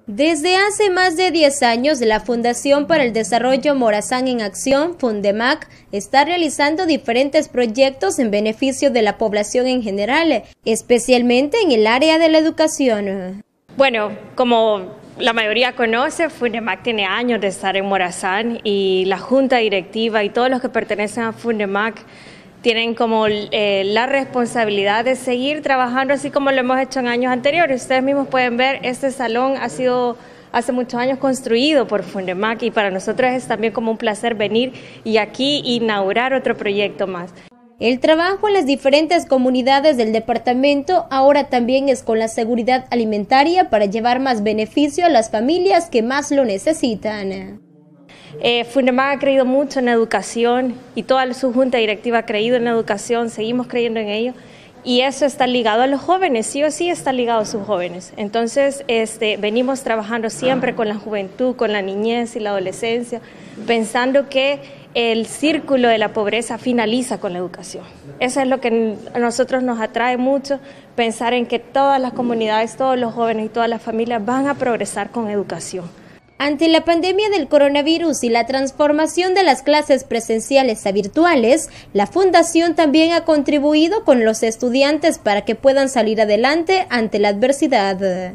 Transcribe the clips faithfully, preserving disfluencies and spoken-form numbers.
Desde hace más de diez años, la Fundación para el Desarrollo Morazán en Acción, Fundemac, está realizando diferentes proyectos en beneficio de la población en general, especialmente en el área de la educación. Bueno, como la mayoría conoce, Fundemac tiene años de estar en Morazán y la junta directiva y todos los que pertenecen a Fundemac tienen como eh, la responsabilidad de seguir trabajando así como lo hemos hecho en años anteriores. Ustedes mismos pueden ver, este salón ha sido hace muchos años construido por Fundemac y para nosotros es también como un placer venir y aquí inaugurar otro proyecto más. El trabajo en las diferentes comunidades del departamento ahora también es con la seguridad alimentaria para llevar más beneficio a las familias que más lo necesitan. Eh, Fundemac ha creído mucho en la educación y toda su junta directiva ha creído en la educación, seguimos creyendo en ello y eso está ligado a los jóvenes, sí o sí está ligado a sus jóvenes. Entonces este, venimos trabajando siempre con la juventud, con la niñez y la adolescencia, pensando que el círculo de la pobreza finaliza con la educación. Eso es lo que a nosotros nos atrae mucho, pensar en que todas las comunidades, todos los jóvenes y todas las familias van a progresar con educación. Ante la pandemia del coronavirus y la transformación de las clases presenciales a virtuales, la Fundación también ha contribuido con los estudiantes para que puedan salir adelante ante la adversidad.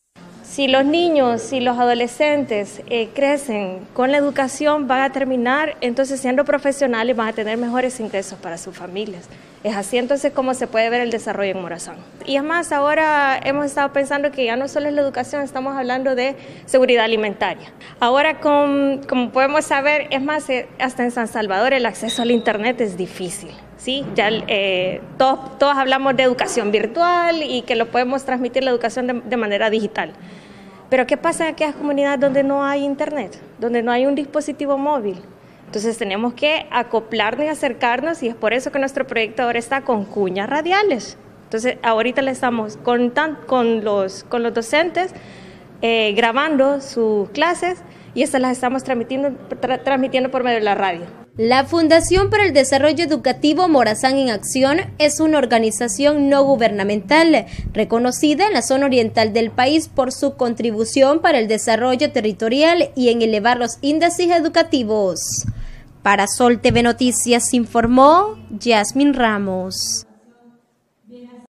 Si los niños y los adolescentes eh, crecen con la educación, van a terminar entonces siendo profesionales y van a tener mejores ingresos para sus familias. Es así entonces como se puede ver el desarrollo en Morazán. Y es más, ahora hemos estado pensando que ya no solo es la educación, estamos hablando de seguridad alimentaria. Ahora, con, como podemos saber, es más, hasta en San Salvador el acceso al internet es difícil. Sí, ya eh, todos, todos hablamos de educación virtual y que lo podemos transmitir la educación de, de manera digital. Pero ¿qué pasa en aquellas comunidades donde no hay internet, donde no hay un dispositivo móvil? Entonces tenemos que acoplarnos y acercarnos y es por eso que nuestro proyecto ahora está con cuñas radiales. Entonces ahorita le estamos con, tan, con, los, con los docentes eh, grabando sus clases y estas las estamos transmitiendo, tra transmitiendo por medio de la radio. La Fundación para el Desarrollo Educativo Morazán en Acción es una organización no gubernamental reconocida en la zona oriental del país por su contribución para el desarrollo territorial y en elevar los índices educativos. Para Sol T V Noticias informó Yasmin Ramos.